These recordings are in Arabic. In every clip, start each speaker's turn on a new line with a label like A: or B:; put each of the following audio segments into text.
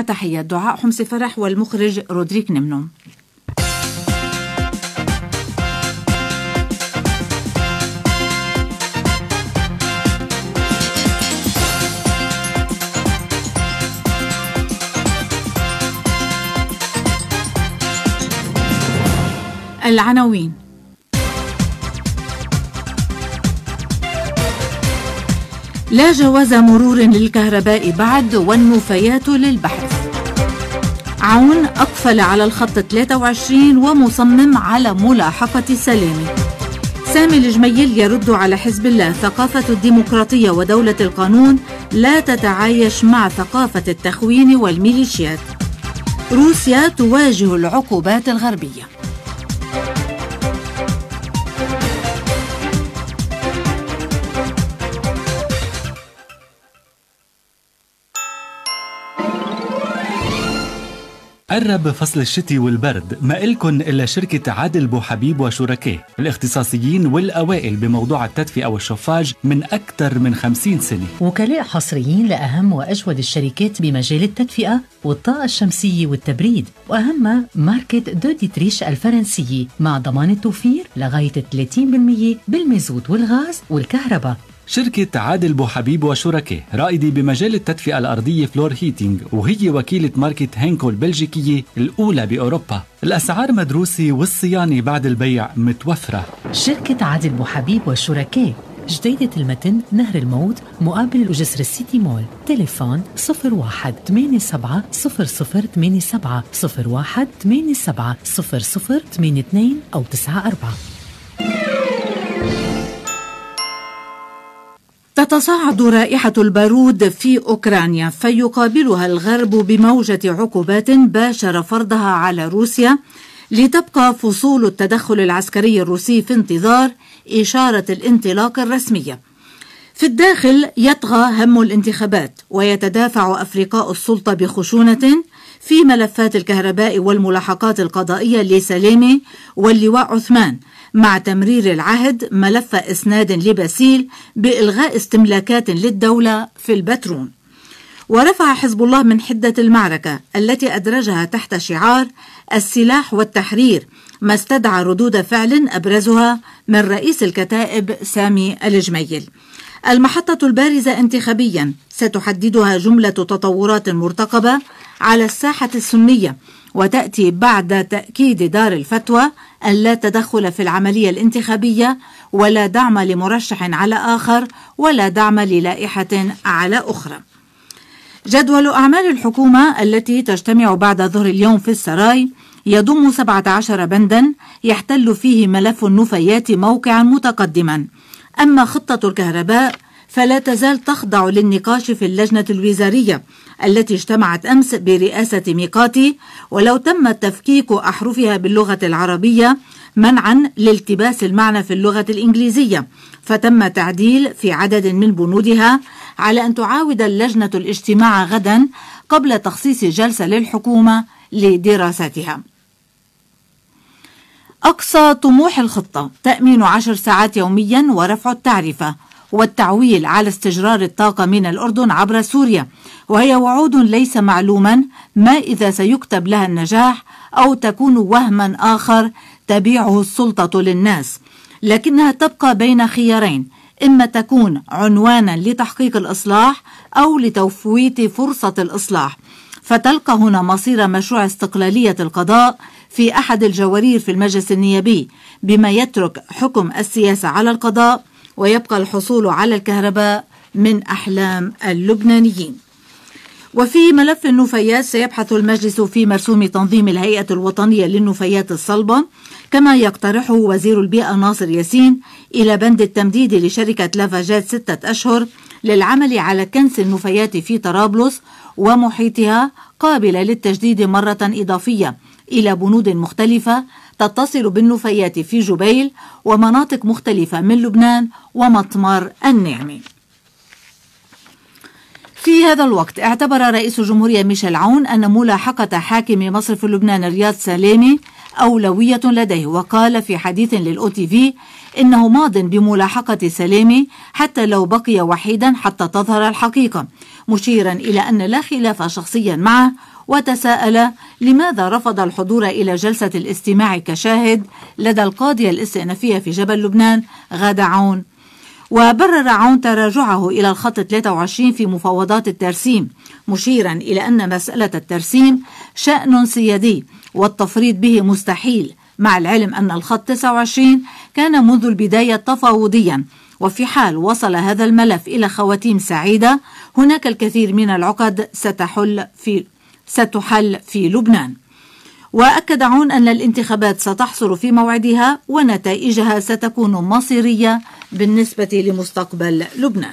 A: تحيات دعاء حمص فرح والمخرج رودريك نمنوم. العناوين: لا جواز مرور للكهرباء بعد والنفايات للبحث. عون أقفل على الخط 23 ومصمم على ملاحقة سلامي. سامي الجميل يرد على حزب الله: ثقافة الديمقراطية ودولة القانون لا تتعايش مع ثقافة التخوين والميليشيات. روسيا تواجه العقوبات الغربية.
B: قرب فصل الشتي والبرد، ما إلكن إلا شركة عادل بوحبيب وشركاه الاختصاصيين والأوائل بموضوع التدفئة والشفاج من أكثر من 50 سنة.
C: وكلاء حصريين لأهم وأجود الشركات بمجال التدفئة والطاقة الشمسية والتبريد، وأهمها ماركة دو ديتريش الفرنسية مع ضمان التوفير لغاية 30% بالمازوت والغاز والكهرباء.
B: شركة عادل بوحبيب وشركاه رائدة بمجال التدفئة الأرضية فلور هيتينج، وهي وكيلة ماركة هينكو البلجيكية الأولى بأوروبا. الأسعار مدروسة والصيانة بعد البيع متوفرة.
C: شركة عادل بوحبيب وشركاه، جديدة المتن، نهر الموت، مقابل جسر السيتي مول. تليفون 01-87 0087 01-87 0082 أو 94.
A: تتصاعد رائحة البارود في أوكرانيا، فيقابلها الغرب بموجة عقوبات باشر فرضها على روسيا لتبقى فصول التدخل العسكري الروسي في انتظار إشارة الانطلاق الرسمية. في الداخل يطغى هم الانتخابات، ويتدافع أفرقاء السلطة بخشونة في ملفات الكهرباء والملاحقات القضائية لسلامي واللواء عثمان، مع تمرير العهد ملف إسناد لباسيل بإلغاء استملاكات للدولة في البترون. ورفع حزب الله من حدة المعركة التي أدرجها تحت شعار السلاح والتحرير، ما استدعى ردود فعل أبرزها من رئيس الكتائب سامي الجميل. المحطة البارزة انتخابيا ستحددها جملة تطورات مرتقبة على الساحة السنية، وتأتي بعد تأكيد دار الفتوى أن لا تدخل في العملية الانتخابية ولا دعم لمرشح على آخر ولا دعم للائحة على أخرى. جدول أعمال الحكومة التي تجتمع بعد ظهر اليوم في السراي يضم 17 بندا يحتل فيه ملف النفايات موقعا متقدما. أما خطة الكهرباء فلا تزال تخضع للنقاش في اللجنة الوزارية التي اجتمعت أمس برئاسة ميقاتي، ولو تم تفكيك أحرفها باللغة العربية منعا لالتباس المعنى في اللغة الإنجليزية، فتم تعديل في عدد من بنودها على أن تعاود اللجنة الاجتماع غدا قبل تخصيص جلسة للحكومة لدراستها. أقصى طموح الخطة تأمين 10 ساعات يوميا ورفع التعرفة والتعويل على استجرار الطاقة من الأردن عبر سوريا، وهي وعود ليس معلوما ما إذا سيكتب لها النجاح أو تكون وهما آخر تبيعه السلطة للناس، لكنها تبقى بين خيارين: إما تكون عنوانا لتحقيق الإصلاح أو لتفويت فرصة الإصلاح، فتلقى هنا مصير مشروع استقلالية القضاء في أحد الجوارير في المجلس النيابي، بما يترك حكم السياسة على القضاء ويبقى الحصول على الكهرباء من أحلام اللبنانيين. وفي ملف النفايات سيبحث المجلس في مرسوم تنظيم الهيئة الوطنية للنفايات الصلبة، كما يقترحه وزير البيئة ناصر ياسين إلى بند التمديد لشركة لافاجات 6 أشهر للعمل على كنس النفايات في طرابلس ومحيطها، قابلة للتجديد مرة إضافية إلى بنود مختلفة تتصل بالنفايات في جبيل ومناطق مختلفة من لبنان ومطمر النعمة. في هذا الوقت اعتبر رئيس الجمهورية ميشيل عون أن ملاحقة حاكم مصرف لبنان رياض سلامي أولوية لديه، وقال في حديث للOTV إنه ماض بملاحقة سلامي حتى لو بقي وحيدا حتى تظهر الحقيقة، مشيرا إلى أن لا خلاف شخصيا معه، وتساءل لماذا رفض الحضور إلى جلسة الاستماع كشاهد لدى القاضية الاستئنافية في جبل لبنان غادة عون. وبرر عون تراجعه إلى الخط 23 في مفاوضات الترسيم، مشيرا إلى أن مسألة الترسيم شأن سيادي والتفريط به مستحيل، مع العلم أن الخط 29 كان منذ البداية تفاوضيا، وفي حال وصل هذا الملف إلى خواتيم سعيدة هناك الكثير من العقد ستحل في لبنان. وأكد عون أن الانتخابات ستحصل في موعدها ونتائجها ستكون مصيرية بالنسبة لمستقبل لبنان.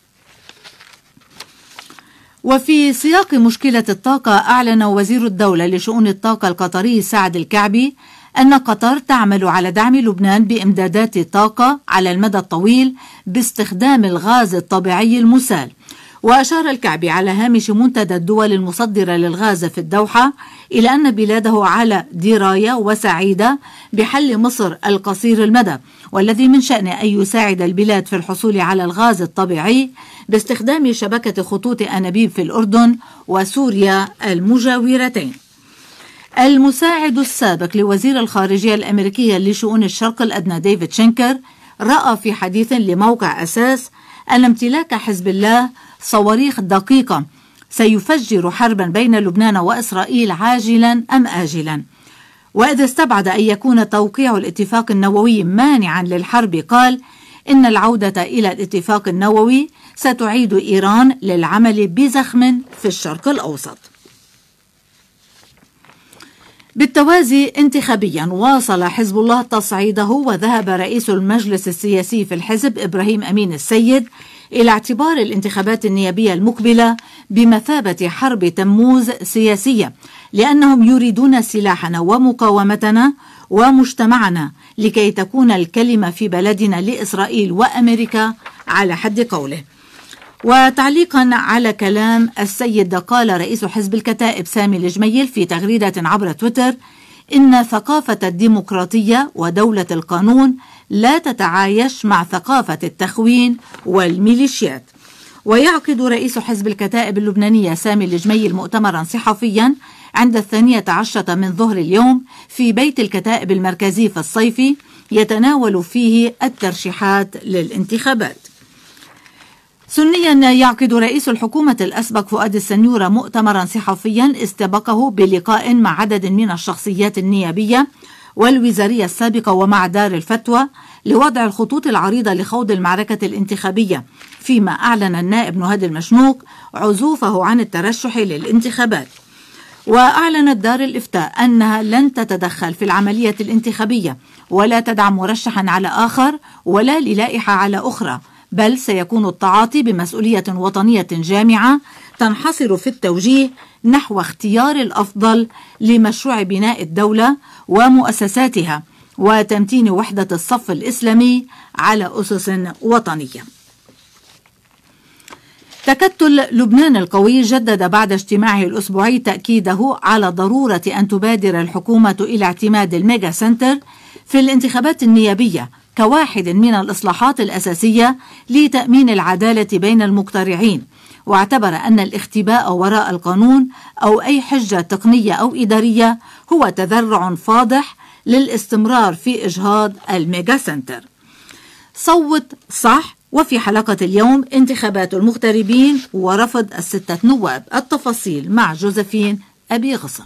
A: وفي سياق مشكلة الطاقة، أعلن وزير الدولة لشؤون الطاقة القطري سعد الكعبي أن قطر تعمل على دعم لبنان بإمدادات طاقة على المدى الطويل باستخدام الغاز الطبيعي المسال. وأشار الكعبي على هامش منتدى الدول المصدرة للغاز في الدوحة إلى أن بلاده على دراية وسعيدة بحل مصر القصير المدى، والذي من شأنه أن يساعد البلاد في الحصول على الغاز الطبيعي باستخدام شبكة خطوط أنابيب في الأردن وسوريا المجاورتين. المساعد السابق لوزير الخارجية الأمريكية لشؤون الشرق الأدنى ديفيد شينكر رأى في حديث لموقع أساس أن امتلاك حزب الله صواريخ دقيقة سيفجر حربا بين لبنان وإسرائيل عاجلا أم آجلا. وإذا استبعد أن يكون توقيع الاتفاق النووي مانعا للحرب، قال إن العودة إلى الاتفاق النووي ستعيد إيران للعمل بزخم في الشرق الأوسط. بالتوازي انتخابيا، واصل حزب الله تصعيده، وذهب رئيس المجلس السياسي في الحزب إبراهيم أمين السيد إلى اعتبار الانتخابات النيابية المقبلة بمثابة حرب تموز سياسية، لأنهم يريدون سلاحنا ومقاومتنا ومجتمعنا لكي تكون الكلمة في بلدنا لإسرائيل وأمريكا على حد قوله. وتعليقا على كلام السيد، قال رئيس حزب الكتائب سامي الجميل في تغريدة عبر تويتر إن ثقافة الديمقراطية ودولة القانون لا تتعايش مع ثقافة التخوين والميليشيات. ويعقد رئيس حزب الكتائب اللبنانية سامي الجميل مؤتمرا صحفيا عند 12 من ظهر اليوم في بيت الكتائب المركزي في الصيفي، يتناول فيه الترشيحات للانتخابات. سنيا، يعقد رئيس الحكومة الأسبق فؤاد السنيورة مؤتمرا صحفيا استبقه بلقاء مع عدد من الشخصيات النيابية والوزارية السابقة ومع دار الفتوى لوضع الخطوط العريضة لخوض المعركة الانتخابية، فيما أعلن النائب نهاد المشنوق عزوفه عن الترشح للانتخابات. وأعلنت دار الإفتاء أنها لن تتدخل في العملية الانتخابية ولا تدعم مرشحا على آخر ولا للائحة على أخرى، بل سيكون التعاطي بمسؤولية وطنية جامعة تنحصر في التوجيه نحو اختيار الأفضل لمشروع بناء الدولة ومؤسساتها وتمتين وحدة الصف الإسلامي على أسس وطنية. تكتل لبنان القوي جدد بعد اجتماعه الأسبوعي تأكيده على ضرورة أن تبادر الحكومة إلى اعتماد الميجا سنتر في الانتخابات النيابية كواحد من الإصلاحات الأساسية لتأمين العدالة بين المقترعين، واعتبر أن الاختباء وراء القانون أو أي حجة تقنية أو إدارية هو تذرع فاضح للاستمرار في إجهاض الميجا سنتر. صوت صح. وفي حلقة اليوم انتخابات المغتربين ورفض ال6 نواب. التفاصيل مع جوزفين أبي غصن.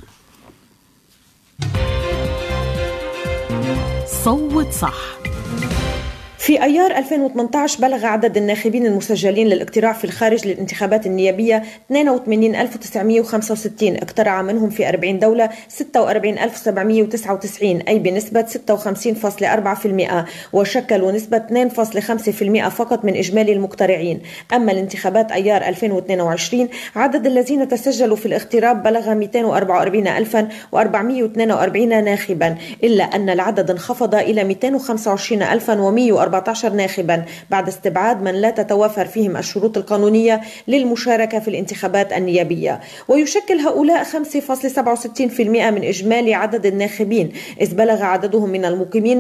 C: صوت صح.
D: في أيار 2018 بلغ عدد الناخبين المسجلين للاقتراع في الخارج للانتخابات النيابية 82965. اقترع منهم في 40 دولة 46799، أي بنسبة 56.4%، وشكلوا نسبة 2.5% فقط من إجمالي المقترعين. أما الانتخابات أيار 2022 عدد الذين تسجلوا في الاغتراب بلغ 244442 ناخبا، إلا أن العدد انخفض إلى 225144 14 ناخبا بعد استبعاد من لا تتوافر فيهم الشروط القانونية للمشاركة في الانتخابات النيابية. ويشكل هؤلاء 5.67% من إجمالي عدد الناخبين، إذ بلغ عددهم من المقيمين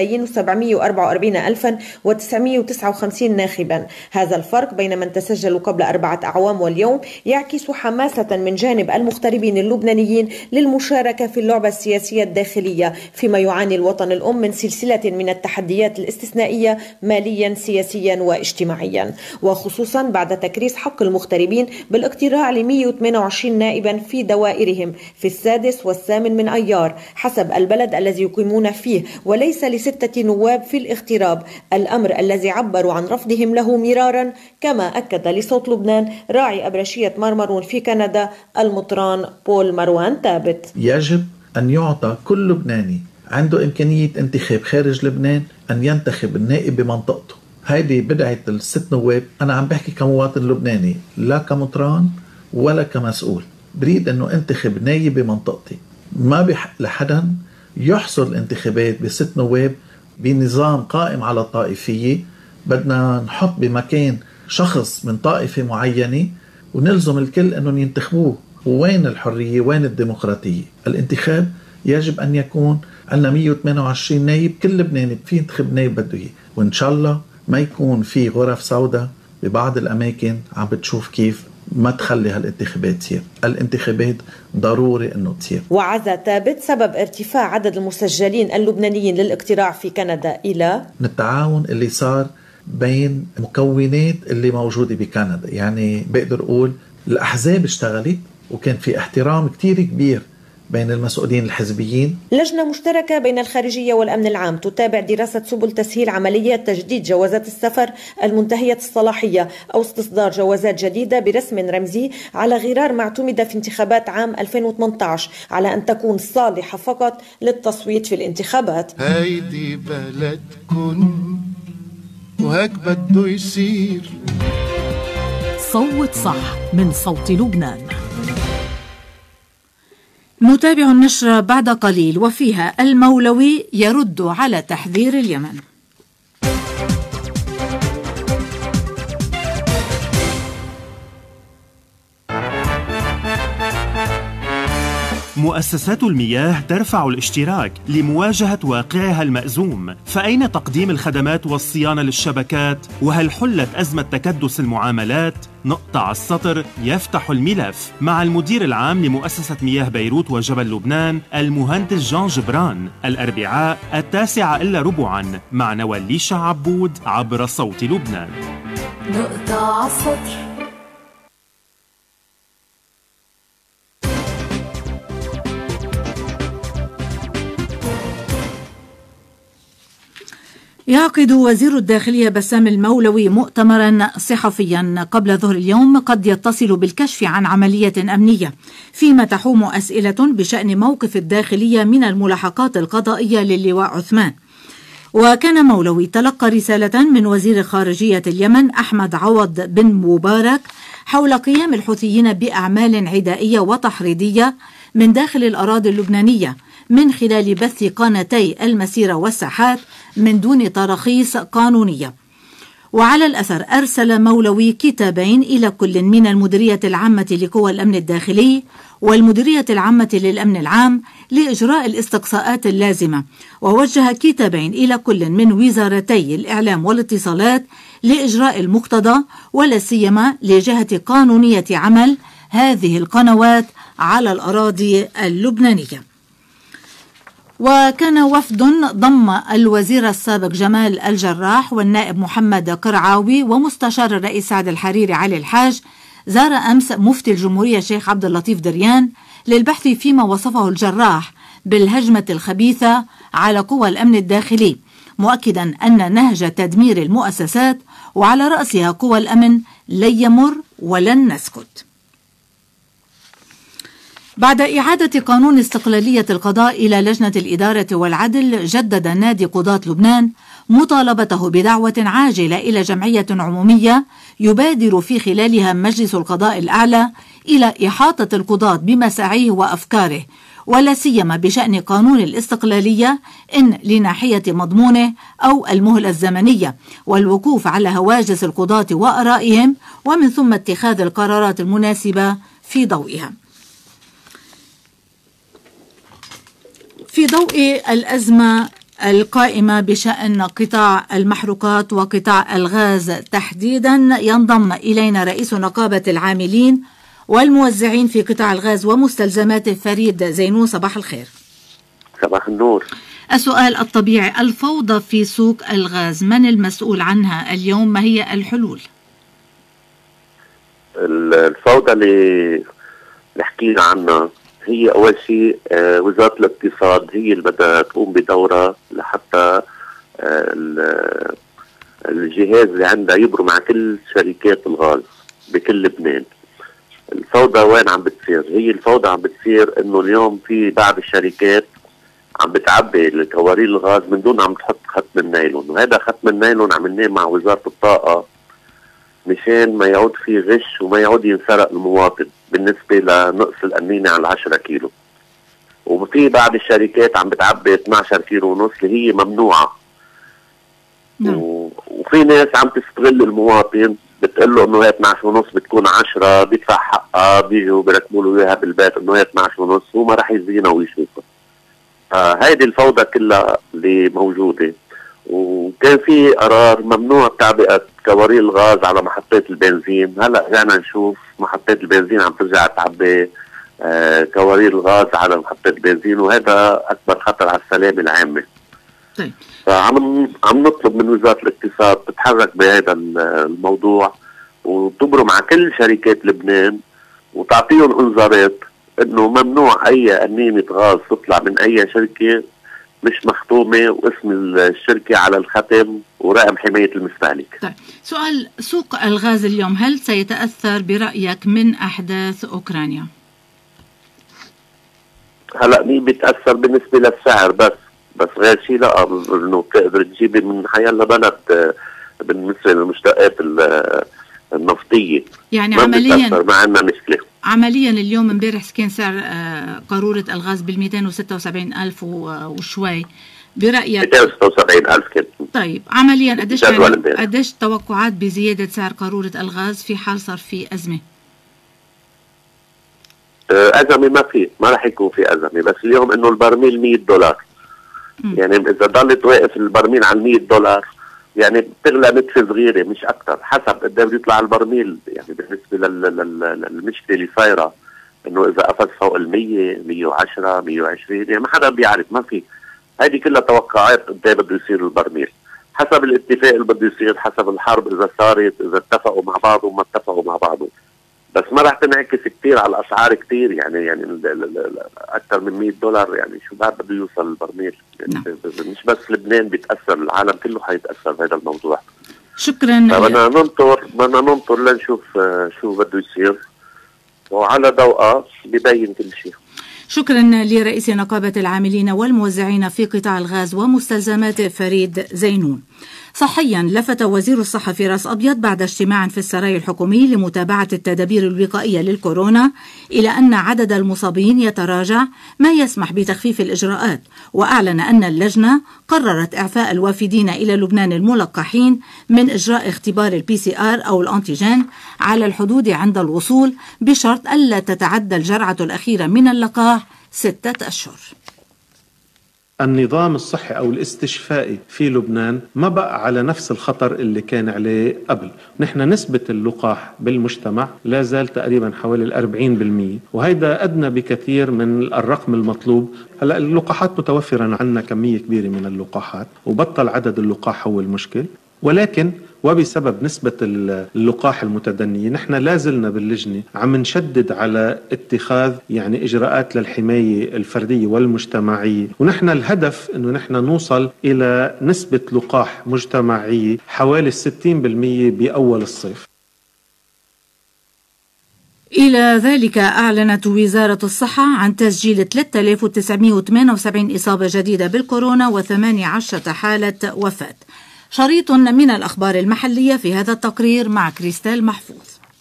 D: 3,744,959 ناخبا. هذا الفرق بين من تسجلوا قبل 4 أعوام واليوم يعكس حماسة من جانب المغتربين اللبنانيين للمشاركة في اللعبة السياسية الداخلية، فيما يعاني الوطن الأم من سلسلة من التحديات الاستثنائية ماليا سياسيا واجتماعيا، وخصوصا بعد تكريس حق المغتربين بالاقتراع ل 128 نائبا في دوائرهم في 6 و8 من أيار حسب البلد الذي يقيمون فيه، وليس ل6 نواب في الاغتراب، الأمر الذي عبروا عن رفضهم له مرارا، كما أكد لصوت لبنان راعي أبرشية مرمرون في كندا المطران بول مروان ثابت.
E: يجب أن يعطى كل لبناني عنده إمكانية انتخاب خارج لبنان أن ينتخب النائب بمنطقته. هيدي بدعة ال6 نواب. أنا عم بحكي كمواطن لبناني، لا كمطران ولا كمسؤول. بريد أنه انتخب نائب بمنطقتي. ما بحق لحدا يحصر الانتخابات ب6 نواب بنظام قائم على الطائفية. بدنا نحط بمكان شخص من طائفة معينة ونلزم الكل أنهم ينتخبوه. وين الحرية؟ وين الديمقراطية؟ الانتخاب يجب أن يكون عندنا 128 نايب، كل لبناني في ينتخب نايب بده اياه، وإن شاء الله ما يكون في غرف سوداء ببعض الأماكن عم بتشوف كيف ما تخلي هالانتخابات تصير. الانتخابات ضروري أنه تصير.
D: وعزى ثابت سبب ارتفاع عدد المسجلين اللبنانيين للاقتراع في كندا إلى
E: من التعاون اللي صار بين مكونات اللي موجودة بكندا. يعني بقدر أقول الأحزاب اشتغلت وكان في احترام كتير كبير بين المسؤولين الحزبيين.
D: لجنة مشتركة بين الخارجية والأمن العام تتابع دراسة سبل تسهيل عمليات تجديد جوازات السفر المنتهية الصلاحية أو استصدار جوازات جديدة برسم رمزي على غرار معتمدة في انتخابات عام 2018 على أن تكون صالحة فقط للتصويت في الانتخابات.
F: هيدي بلدكن وهيك بده يصير.
C: صوت صح من صوت لبنان.
A: نتابع النشرة بعد قليل وفيها المولوي يرد على تحذير اليمن.
G: مؤسسات المياه ترفع الاشتراك لمواجهة واقعها المأزوم، فأين تقديم الخدمات والصيانة للشبكات؟ وهل حلت أزمة تكدس المعاملات؟ نقطع السطر يفتح الملف مع المدير العام لمؤسسة مياه بيروت وجبل لبنان المهندس جان جبران الأربعاء 9:15 مع نوال عبود عبر صوت لبنان.
H: نقطع السطر.
A: يعقد وزير الداخلية بسام المولوي مؤتمرا صحفيا قبل ظهر اليوم قد يتصل بالكشف عن عملية أمنية، فيما تحوم أسئلة بشأن موقف الداخلية من الملاحقات القضائية للواء عثمان. وكان مولوي تلقى رسالة من وزير خارجية اليمن أحمد عوض بن مبارك حول قيام الحوثيين بأعمال عدائية وتحريضية من داخل الأراضي اللبنانية من خلال بث قناتي المسيرة والساحات من دون تراخيص قانونية. وعلى الأثر أرسل مولوي كتابين إلى كل من المديرية العامة لقوى الأمن الداخلي والمديرية العامة للأمن العام لإجراء الاستقصاءات اللازمة، ووجه كتابين إلى كل من وزارتي الإعلام والاتصالات لإجراء المقتضى، ولا سيما لجهة قانونية عمل هذه القنوات على الأراضي اللبنانية. وكان وفد ضم الوزير السابق جمال الجراح والنائب محمد قرعاوي ومستشار الرئيس سعد الحريري علي الحاج زار أمس مفتي الجمهورية شيخ عبد اللطيف دريان للبحث فيما وصفه الجراح بالهجمة الخبيثة على قوى الأمن الداخلي، مؤكدا أن نهج تدمير المؤسسات وعلى رأسها قوى الأمن لن يمر ولن نسكت. بعد إعادة قانون استقلالية القضاء إلى لجنة الإدارة والعدل، جدد نادي قضاة لبنان مطالبته بدعوة عاجلة إلى جمعية عمومية يبادر في خلالها مجلس القضاء الأعلى إلى إحاطة القضاة بمساعيه وأفكاره، ولا سيما بشأن قانون الاستقلالية إن لناحية مضمونه أو المهلة الزمنية، والوقوف على هواجس القضاة وآرائهم، ومن ثم اتخاذ القرارات المناسبة في ضوئها. في ضوء الأزمة القائمة بشأن قطاع المحروقات وقطاع الغاز تحديدا، ينضم إلينا رئيس نقابة العاملين والموزعين في قطاع الغاز ومستلزماته فريد زينون. صباح الخير.
I: صباح النور.
A: السؤال الطبيعي، الفوضى في سوق الغاز من المسؤول عنها اليوم؟ ما هي الحلول؟
I: الفوضى اللي حكينا عنها هي أول شيء وزارة الاقتصاد هي اللي بدها تقوم بدورها لحتى الجهاز اللي عندها يبرم مع كل شركات الغاز بكل لبنان. الفوضى وين عم بتصير؟ هي الفوضى عم بتصير انه اليوم في بعض الشركات عم بتعبي الكوارير الغاز من دون عم تحط ختم النايلون، وهذا ختم النايلون عملناه مع وزارة الطاقة مشان ما يعود في غش وما يعود ينسرق المواطن بالنسبة لنقص الأمينة على 10 كيلو. وفي بعض الشركات عم بتعبي 12 كيلو ونص اللي هي ممنوعة. وفي ناس عم تستغل المواطن، بتقول له انه هي 12 ونص بتكون 10، بيدفع حقها، بيجوا بيركبوا له اياها بالبيت انه هي 12 ونص، هو ما راح يزينها ويشوفها. هيدي الفوضى كلها اللي موجوده. وكان في قرار ممنوع تعبئه كوارير الغاز على محطات البنزين، هلا رجعنا نشوف محطات البنزين عم ترجع تعبي كوارير الغاز على محطات البنزين، وهذا اكبر خطر على السلامه العامه.
A: طيب.
I: فعم نطلب من وزارة الاقتصاد تتحرك بهذا الموضوع وتبرم مع كل شركات لبنان وتعطيهم انذارات انه ممنوع اي انيمة غاز تطلع من اي شركة مش مختومة واسم الشركة على الختم ورقم حماية المستهلك.
A: طيب، سؤال، سوق الغاز اليوم هل سيتأثر برأيك من احداث اوكرانيا؟ هلا
I: مين بيتأثر بالنسبة للسعر بس غير شيء لا، انه تقدر تجيبي من حيالله بلد بالنسبه للمشتقات النفطيه، يعني عمليا ما عندنا مشكله.
A: عمليا اليوم امبارح كان سعر قاروره الغاز بال 276,000 وشوي، برايك
I: 276,000 كان.
A: طيب عمليا قديش توقعات بزياده سعر قاروره الغاز في حال صار في ازمه؟
I: ازمه ما راح يكون في ازمه، بس اليوم انه البرميل $100، يعني إذا ضلت واقف البرميل على $100 يعني بتغلى نتفة صغيرة مش أكثر، حسب قد ايه بيطلع البرميل. يعني بالنسبة للمشكلة اللي صايرة إنه إذا قفز فوق 100 110 120 يعني ما حدا بيعرف، ما في، هذه كلها توقعات قد ايه بده يصير البرميل حسب الاتفاق اللي بده يصير، حسب الحرب إذا صارت، إذا اتفقوا مع بعض وما اتفقوا مع بعض. بس ما راح تنعكس كثير على الاسعار كثير، يعني اكثر من $100 يعني شو بعد بده يوصل البرميل. يعني مش بس لبنان بيتاثر، العالم كله حيتاثر بهذا الموضوع.
A: شكرا.
I: بدنا ننطر لنشوف شو بده يصير، وعلى ضوءه ببين كل شيء.
A: شكرا لرئيس نقابة العاملين والموزعين في قطاع الغاز ومستلزماته فريد زينون. صحيا، لفت وزير الصحة فراس أبيض بعد اجتماع في السراي الحكومي لمتابعة التدابير الوقائية للكورونا إلى أن عدد المصابين يتراجع، ما يسمح بتخفيف الإجراءات، وأعلن أن اللجنة قررت إعفاء الوافدين إلى لبنان الملقحين من إجراء اختبار الPCR أو الأنتيجين على الحدود عند الوصول، بشرط ألا تتعدى الجرعة الأخيرة من اللقاح 6 أشهر.
J: النظام الصحي أو الاستشفائي في لبنان ما بقى على نفس الخطر اللي كان عليه قبل. نحن نسبة اللقاح بالمجتمع لا زال تقريبا حوالي 40%، وهيدا أدنى بكثير من الرقم المطلوب. هلأ اللقاحات متوفرة عندنا كمية كبيرة من اللقاحات، وبطل عدد اللقاح هو المشكل، ولكن وبسبب نسبة اللقاح المتدنية نحن لازلنا باللجنة عم نشدد على اتخاذ يعني إجراءات للحماية الفردية والمجتمعية، ونحن الهدف أنه نحن نوصل إلى نسبة لقاح مجتمعية حوالي 60% بأول الصيف.
A: إلى ذلك أعلنت وزارة الصحة عن تسجيل 3978 إصابة جديدة بالكورونا و18 حالة وفاة. شريط من الأخبار المحلية في هذا التقرير مع كريستال محفوظ.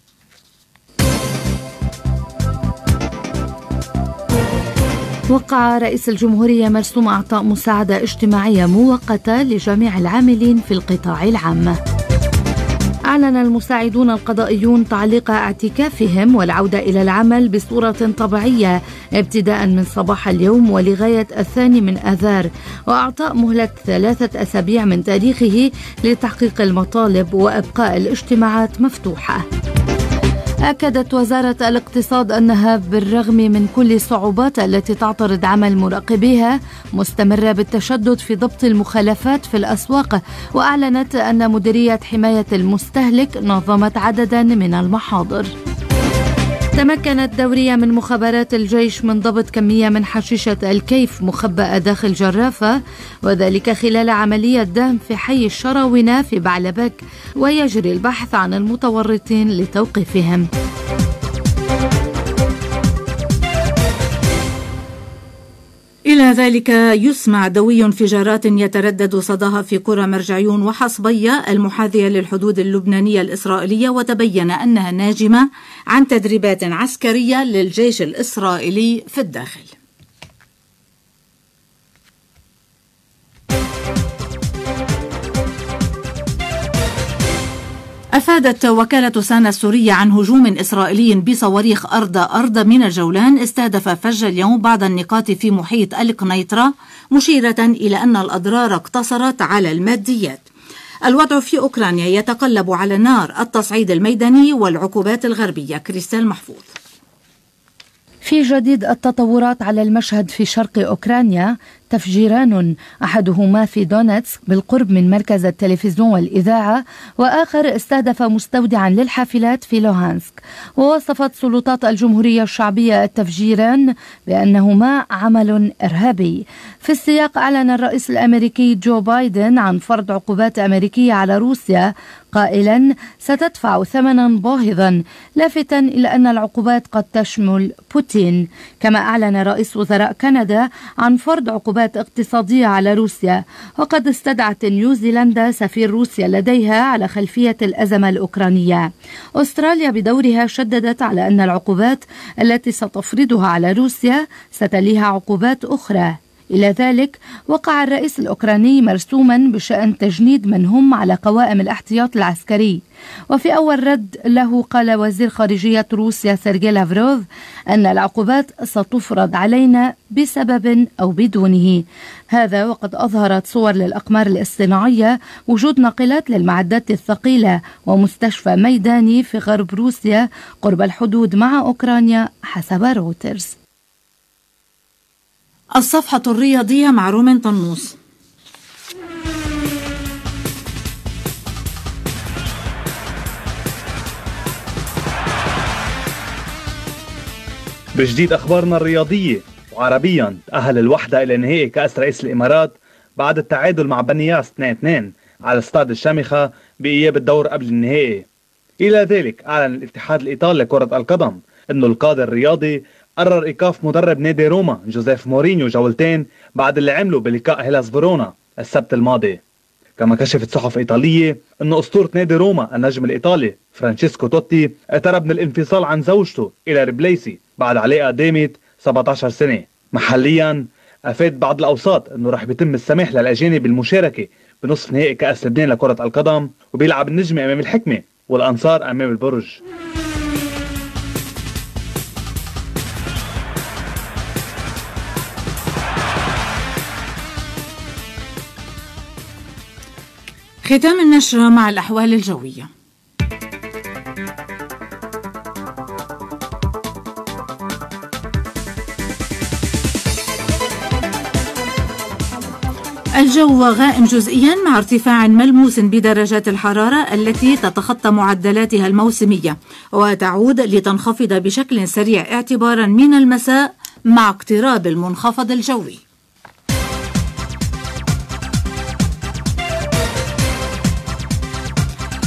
K: وقع رئيس الجمهورية مرسوم أعطاء مساعدة اجتماعية مؤقتة لجميع العاملين في القطاع العام. أعلن المساعدون القضائيون تعليق اعتكافهم والعودة إلى العمل بصورة طبيعية ابتداء من صباح اليوم ولغاية 2 آذار، وأعطاء مهلة 3 أسابيع من تاريخه لتحقيق المطالب وإبقاء الاجتماعات مفتوحة. أكدت وزارة الاقتصاد أنها بالرغم من كل الصعوبات التي تعترض عمل مراقبيها مستمرة بالتشدد في ضبط المخالفات في الأسواق، وأعلنت أن مديرية حماية المستهلك نظمت عددا من المحاضر. تمكنت دورية من مخابرات الجيش من ضبط كمية من حشيشة الكيف مخبأة داخل جرافة، وذلك خلال عملية دهم في حي الشراونة في بعلبك، ويجري البحث عن المتورطين لتوقيفهم.
A: إلى ذلك يسمع دوي انفجارات يتردد صداها في قرى مرجعيون وحصبية المحاذية للحدود اللبنانية الإسرائيلية، وتبين أنها ناجمة عن تدريبات عسكرية للجيش الإسرائيلي في الداخل. أفادت وكالة سانا السورية عن هجوم إسرائيلي بصواريخ أرض من الجولان استهدف فجر اليوم بعض النقاط في محيط القنيطرة، مشيرة إلى أن الأضرار اقتصرت على الماديات. الوضع في أوكرانيا يتقلب على نار التصعيد الميداني والعقوبات الغربية. كريستال محفوظ.
K: في جديد التطورات على المشهد في شرق أوكرانيا، تفجيران أحدهما في دونيتسك بالقرب من مركز التلفزيون والإذاعة، وآخر استهدف مستودعا للحافلات في لوهانسك. ووصفت سلطات الجمهورية الشعبية التفجيران بأنهما عمل إرهابي. في السياق أعلن الرئيس الأمريكي جو بايدن عن فرض عقوبات أمريكية على روسيا، قائلا ستدفع ثمنا باهظا، لافتا إلى أن العقوبات قد تشمل بوتين. كما أعلن رئيس وزراء كندا عن فرض عقوبات اقتصادية على روسيا، وقد استدعت نيوزيلندا سفير روسيا لديها على خلفية الأزمة الأوكرانية. أستراليا بدورها شددت على أن العقوبات التي ستفرضها على روسيا ستليها عقوبات أخرى. إلى ذلك وقع الرئيس الأوكراني مرسوما بشأن تجنيد من هم على قوائم الاحتياط العسكري. وفي أول رد له قال وزير خارجية روسيا سيرجي لافروف أن العقوبات ستفرض علينا بسبب أو بدونه. هذا وقد أظهرت صور للأقمار الاصطناعية وجود ناقلات للمعدات الثقيلة ومستشفى ميداني في غرب روسيا قرب الحدود مع أوكرانيا حسب رويترز.
A: الصفحة الرياضية مع رومن طنوس.
L: بجديد أخبارنا الرياضية، وعربيا تأهل الوحدة إلى نهائي كأس رئيس الإمارات بعد التعادل مع بنياس 2-2 على استاد الشامخة بإياب الدور قبل النهائي. إلى ذلك أعلن الاتحاد الإيطالي لكرة القدم أنه القاضي الرياضي قرر إيقاف مدرب نادي روما جوزيف مورينيو جولتين بعد اللي عمله بلقاء هيلاس فيرونا السبت الماضي. كما كشفت صحف إيطالية أنه أسطورة نادي روما النجم الإيطالي فرانشيسكو توتي اعترف من الانفصال عن زوجته إلى ريبليسي بعد علاقة دامت 17 سنة. محليا أفاد بعض الأوساط أنه رح بيتم السماح للأجانب بالمشاركة بنصف نهائي كأس لبنان لكرة القدم، وبيلعب النجم أمام الحكمة والأنصار أمام البرج.
A: ختام النشرة مع الأحوال الجوية. الجو غائم جزئيا مع ارتفاع ملموس بدرجات الحرارة التي تتخطى معدلاتها الموسمية، وتعود لتنخفض بشكل سريع اعتبارا من المساء مع اقتراب المنخفض الجوي.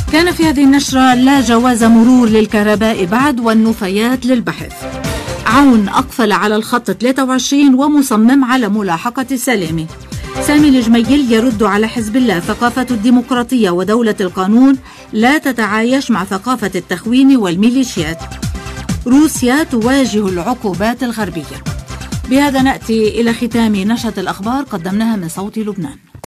A: كان في هذه النشرة: لا جواز مرور للكهرباء بعد والنفايات للبحث. عون أقفل على الخط 23 ومصمم على ملاحقة سلامي. سامي الجميل يرد على حزب الله: ثقافة الديمقراطية ودولة القانون لا تتعايش مع ثقافة التخوين والميليشيات. روسيا تواجه العقوبات الغربية. بهذا نأتي إلى ختام نشرة الأخبار قدمناها من صوت لبنان.